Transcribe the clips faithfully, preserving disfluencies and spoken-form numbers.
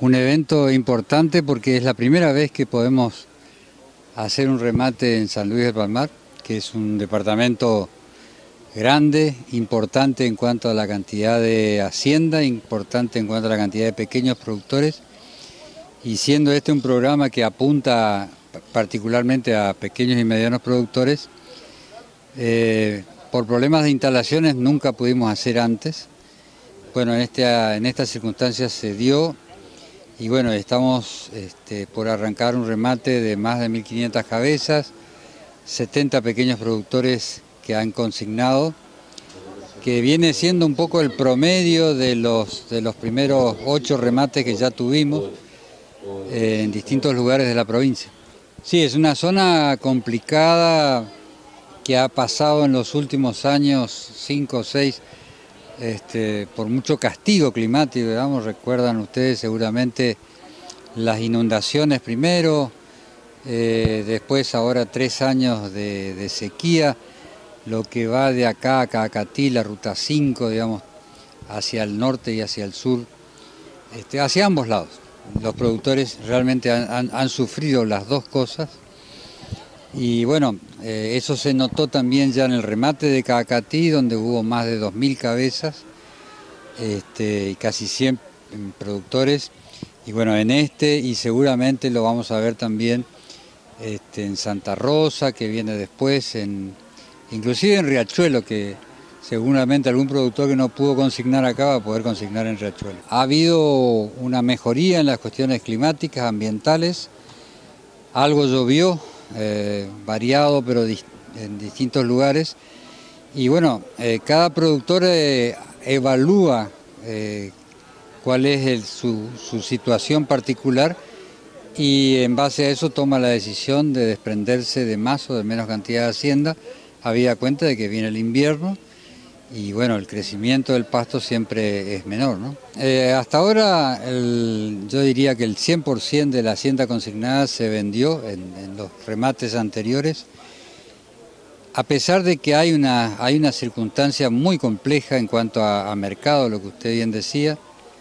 Un evento importante porque es la primera vez que podemos hacer un remate en San Luis del Palmar, que es un departamento grande, importante en cuanto a la cantidad de hacienda, importante en cuanto a la cantidad de pequeños productores, y siendo este un programa que apunta particularmente a pequeños y medianos productores, eh, por problemas de instalaciones nunca pudimos hacer antes. Bueno, en, este, en estas circunstancias se dio. Y bueno, estamos este, por arrancar un remate de más de mil quinientas cabezas, setenta pequeños productores que han consignado, que viene siendo un poco el promedio de los, de los primeros ocho remates que ya tuvimos eh, en distintos lugares de la provincia. Sí, es una zona complicada que ha pasado en los últimos años, cinco o seis, Este, por mucho castigo climático, digamos. Recuerdan ustedes seguramente las inundaciones primero, eh, después ahora tres años de, de sequía, lo que va de acá a Cacatí, la ruta cinco, digamos, hacia el norte y hacia el sur, este, hacia ambos lados. Los productores realmente han, han, han sufrido las dos cosas. Y bueno, eh, eso se notó también ya en el remate de Cacatí, donde hubo más de dos mil cabezas este, y casi cien productores. Y bueno, en este, y seguramente lo vamos a ver también este, en Santa Rosa, que viene después, en, inclusive en Riachuelo, que seguramente algún productor que no pudo consignar acá va a poder consignar en Riachuelo. Ha habido una mejoría en las cuestiones climáticas, ambientales, algo llovió, Eh, variado, pero dist en distintos lugares. Y bueno, eh, cada productor eh, evalúa eh, cuál es el, su, su situación particular y en base a eso toma la decisión de desprenderse de más o de menos cantidad de hacienda, habida cuenta de que viene el invierno y bueno, el crecimiento del pasto siempre es menor, ¿no? Eh, hasta ahora el, yo diría que el cien por ciento de la hacienda consignada se vendió en, en los remates anteriores, a pesar de que hay una, hay una circunstancia muy compleja en cuanto a, a mercado, lo que usted bien decía.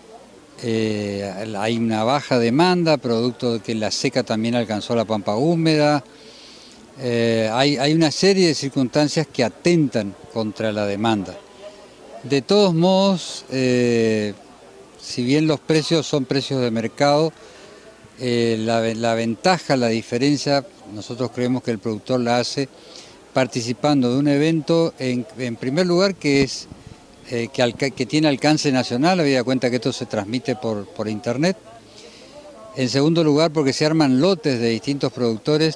Eh, hay una baja demanda, producto de que la seca también alcanzó la pampa húmeda. Eh, hay, hay una serie de circunstancias que atentan contra la demanda. De todos modos, eh, si bien los precios son precios de mercado, eh, la, la ventaja, la diferencia, nosotros creemos que el productor la hace participando de un evento, en, en primer lugar, que, es, eh, que, alca, que tiene alcance nacional, habida cuenta que esto se transmite por, por internet. En segundo lugar, porque se arman lotes de distintos productores.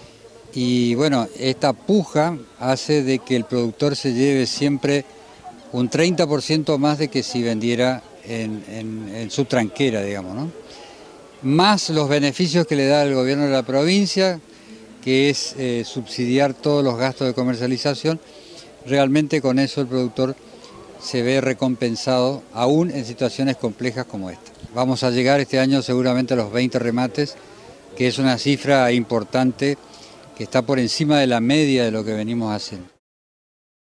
Y bueno, esta puja hace de que el productor se lleve siempre un treinta por ciento más de que si vendiera en, en, en su tranquera, digamos, ¿no? Más los beneficios que le da el gobierno de la provincia, que es eh, subsidiar todos los gastos de comercialización. Realmente con eso el productor se ve recompensado, aún en situaciones complejas como esta. Vamos a llegar este año seguramente a los veinte remates, que es una cifra importante, que está por encima de la media de lo que venimos haciendo.